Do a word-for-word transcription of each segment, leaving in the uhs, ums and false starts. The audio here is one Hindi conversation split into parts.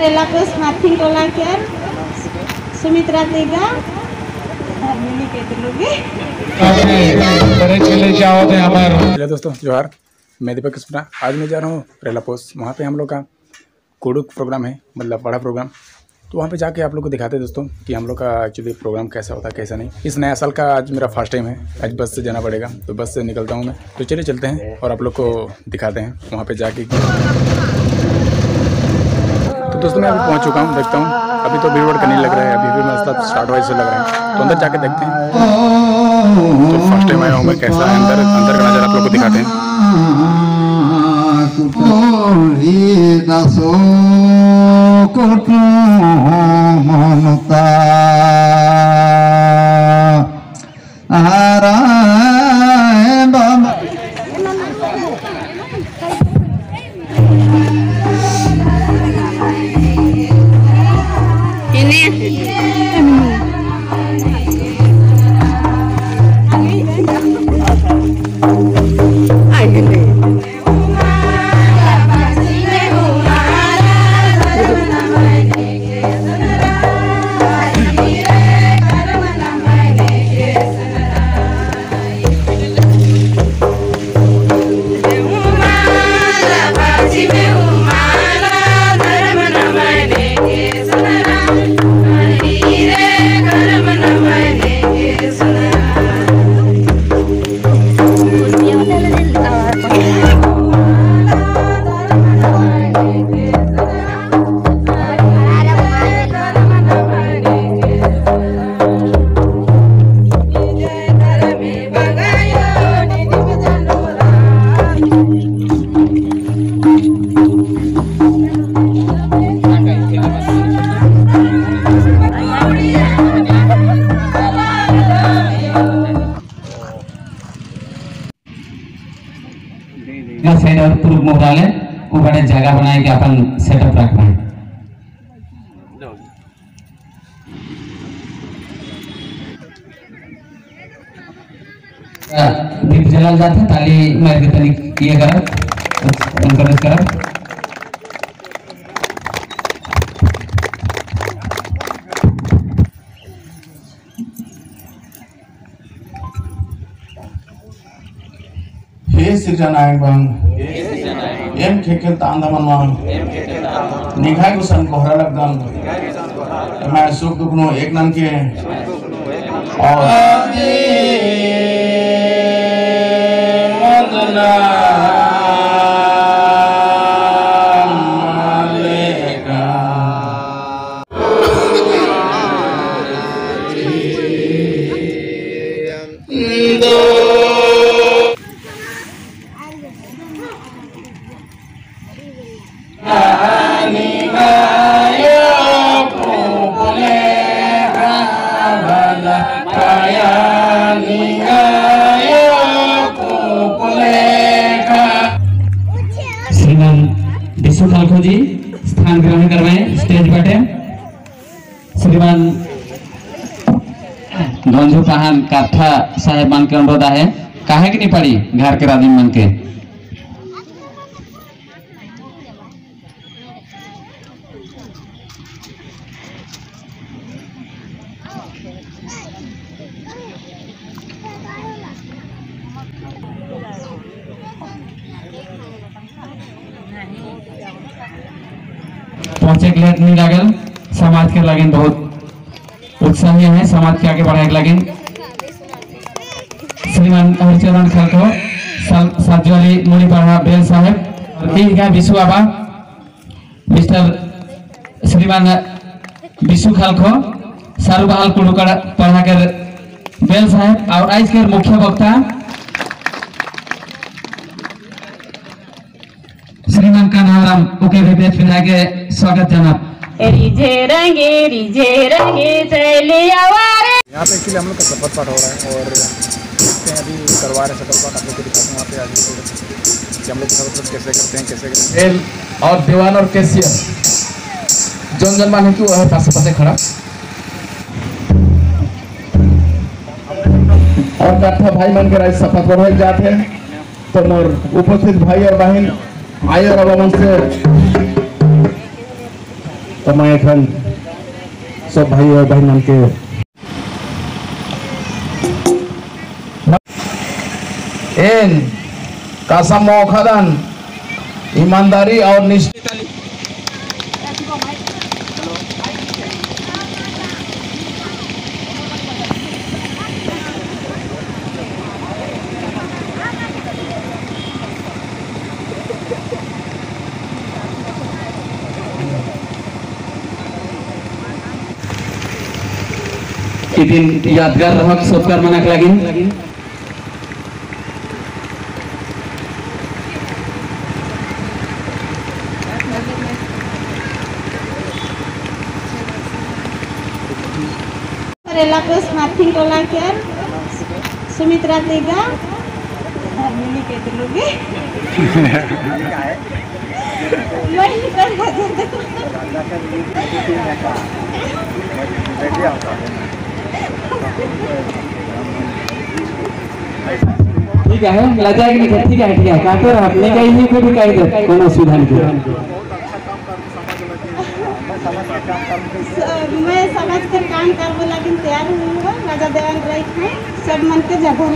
रेलाकोस माथिंग टोला केर सुमित्रा तेगा और मिली के दिलोगे बड़े चले जाओ तो हमारे हेलो दोस्तों जोहार, मैं दीपक कृष्णा। आज मैं जा रहा हूँ रेलाकोस। वहाँ पे हम लोग का कोडुक प्रोग्राम है, मतलब बड़ा प्रोग्राम। तो वहाँ पे जाके आप लोग को दिखाते हैं दोस्तों कि हम लोग का एक्चुअली प्रोग्राम कैसा होता है कैसा नहीं। इस नया साल का आज मेरा फर्स्ट टाइम है। आज बस से जाना पड़ेगा, तो बस से निकलता हूँ मैं। तो चलिए चलते हैं और आप लोग को दिखाते हैं वहाँ पे जाके। तो दोस्तों मैं अभी पहुँच चुका हूँ, देखता हूँ। अभी तो भीड़ करने लग रहा है, अभी भी मतलब स्टार्ट वाइज से लग रहा है। तो अंदर जाके देखते हैं। तो फर्स्ट टाइम आया हूँ मैं, कैसा है अंदर अंदर का नज़ारा आप लोग को दिखाते हैं। और पूर्व मुख्यालय वो बड़े जगह बनाए कि अपन सेटअप रख पाए। दीप जलाल जाते ताली मार के तनी किए करा एनकरेज करा। हे सिजनायक बंग एम खेखेल तांदामन मा निघाय गुसन कोहरा लगदम मैं सुख दुख नो एक नन के और मदना खालखो जी स्थान ग्रहण करवाएं स्टेज बटे। श्रीमान गंजू पहान काथा साहेब मान के अनुरोध है काहे कि नहीं पड़ी घर के राधी मन के। पहुंचे के लिए नहीं लागल समाज के लगन बहुत उत्साही है, समाज के आगे बढ़ाए लगन। श्रीमान हरिचरण खालको साजवाली मुड़ी पढ़ा बेल साहेब और विशु आबा मिस्टर श्रीमान विशु खालको सारू बहाल कुड़ुकड़ पढ़ा कर बेल साहेब और आज के मुख्य वक्ता श्रीमान कान्हाराम ओके विदेश फिरा के स्वागत जनाब। रिझे रंगे रिझे रंगे चले आवारे। यहाँ पे एक्चुअली हम लोग का शपथ पाठ हो रहा है और देखते हैं अभी करवा रहे शपथ पाठ। आप लोग को दिखाते हैं वहाँ पे आज कि हम लोग शपथ पाठ कैसे करते हैं कैसे करते हैं। और दीवान और कैशियर जन जन मान क्यों है पास पास खड़ा और कथा भाई मन के राज शपथ पढ़ाई जाते हैं। तो मोर उपस्थित भाई और बहन आयो रवा मन से तो मैं एखन सब भाई और बहन के एन कासम खदान ईमानदारी और निष्ठा ई दिन यादगार रहक सबकर मनाक लागिन Relapas Martin Tolaker, Sumitra Tega, ini kayak dulu ge. Main kan ठीक है लजा कि नहीं ठीक है ठीक है काटे अपने का ही कोई भी काट दे कोनो सुविधा नहीं मैं समझ कर काम करने लगी तैयार हुई हूँ राजा देवान राय है सब मन के जगह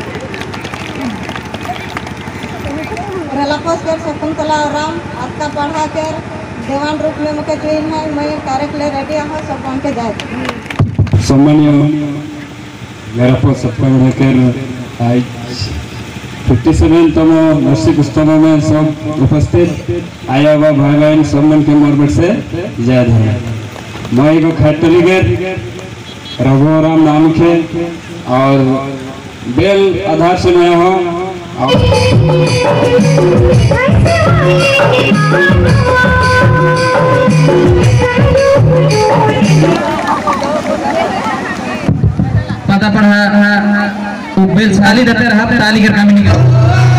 रलापोस कर शकुंतला और राम आपका पढ़ा कर देवान रूप में मुझे ट्रेन है मैं कार्यक्रम रेडी हूँ सब बन के जाए सम्मानीय रलापोस सबका कर आज सत्तावन तम वार्षिक उत्सव में सब उपस्थित आया हुआ भाई बहन सम्मान के मोरबट से जय धन्यवाद। मैं को खैटलीगर रघुराम नाम के और बेल आधार से मैं हूँ पता पढ़ा बेल साली देते रहा ताली कर काम नहीं कर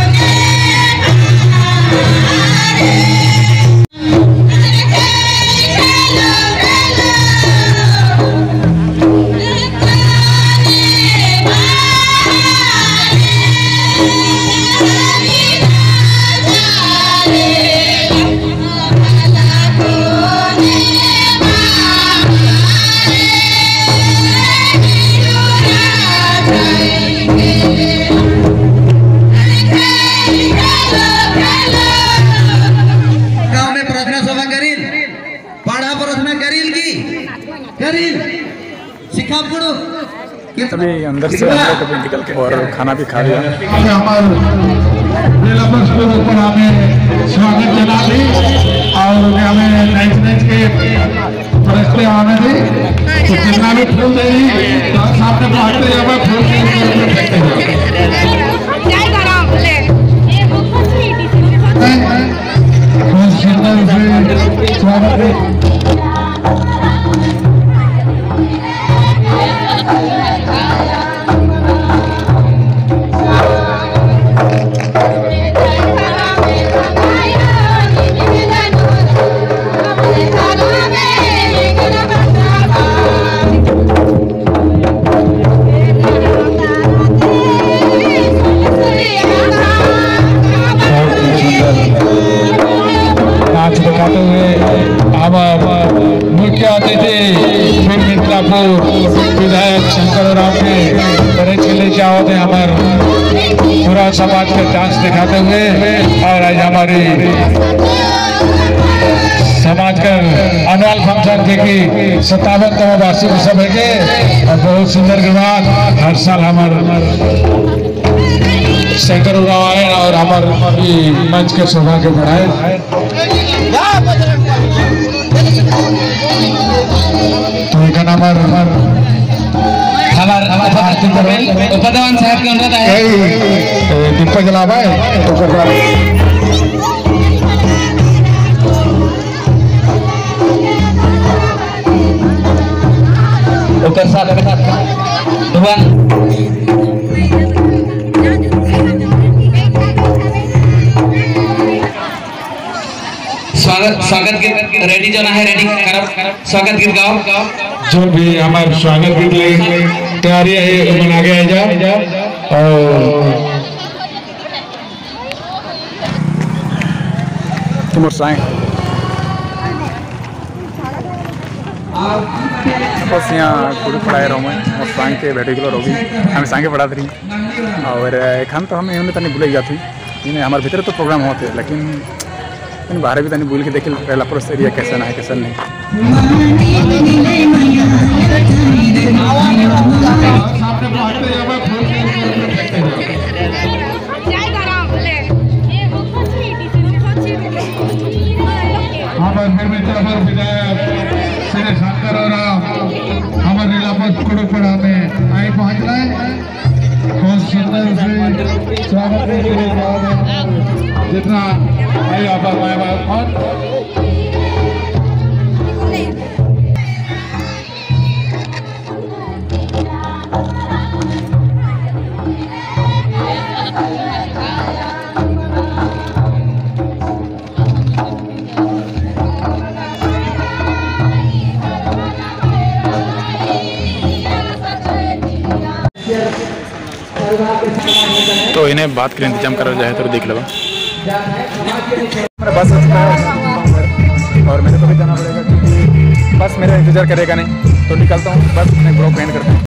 अभी अंदर से हम लोग कभी निकल के और खाना भी खा लिया स्वागत जना दी और हमें नाइट नाइट के परस्ते आने दी तो जितना भी फूल दे सामने पहुंचते हमें फूल स्वागत है विधायक शंकर राव के बड़े चले जाओ हमारे पूरा समाज के डांस दिखाते हुए और आज हमारी समाज का अनुअल फंक्शन के की सत्तावन तम वार्षिक उत्सव है और बहुत सुंदर के बाद हर साल हमारे शंकर राव आए और हमारे मंच के सौभाग्य बढ़ाए तो एक नंबर हमार उपदेवान साहब के अनुरोध है दीपक जलावा है तो ओकर साथ भगवान स्वागत स्वागत गीत रेडी जो ना है रेडी करब स्वागत गीत गाओ जो भी हमारे स्वागत गीत ले तैयारी है बना गया जा और तुम साए बस यहाँ कुड़ुक पढ़ाए रहो मैं और सांग के बैठे किलो रोगी हमें सांगे पढ़ा रही और खान तो हमें उन्हें तनी बुलाई जाती इन्हें हमारे भीतर तो प्रोग्राम होते लेकिन बाहर भी तनी बुल के देखे पहला पुरुष एरिया कैसा ना है कैसा नहीं। हमारे विधायक श्री शंकर और हमारे लीलापत कुड़ुकपड़ा में आई पहुंच रहे बहुत सुंदर से स्वागत जितना आई आप तो इन्हें बात के इंतजाम करा जाए तो देख लो मेरा बस आ चुका है और मेरे को भी जाना पड़ेगा क्योंकि बस मेरा इंतजार करेगा नहीं तो निकलता हूँ बस मैं ब्लॉग एंड करता हूँ।